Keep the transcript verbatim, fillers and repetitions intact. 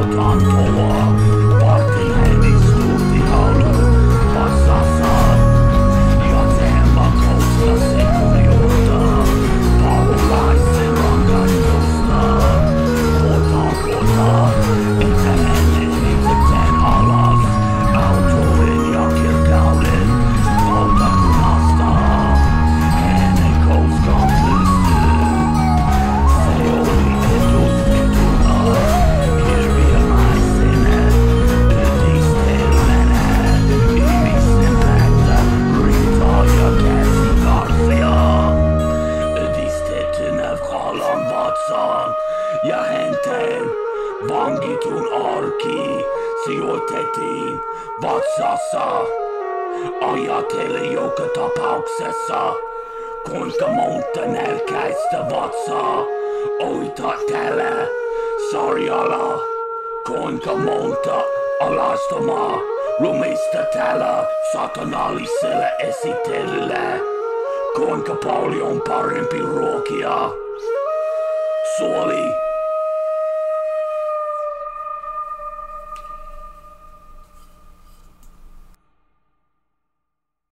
tuotantoa. Vartin hengistuutti halu vatsassa. Ja tempakousta se kurjuutta. Paulaisen rangaistusta. Kota, kota, itse ennen itseksen alas. Autoin ja kirkkauden valtakunnasta. Ennen koskaan pystyy. Se oli etus etuna. Hirviömäisenä yhdistelmänä. Ihmisen päätä rintaa ja käsikarsia. Yhdistettynä kalan vatsaan ja henteen. Vangitun arki sijoitettiin vatsassa. Ajattele joka tapauksessa, kuinka monta nälkäistä vatsaa oitat tällä sarjalla. Kuinka monta alastomaa rumista tällä satanallisella esitellä. Kuinka paljon parempi ruokia. Suoli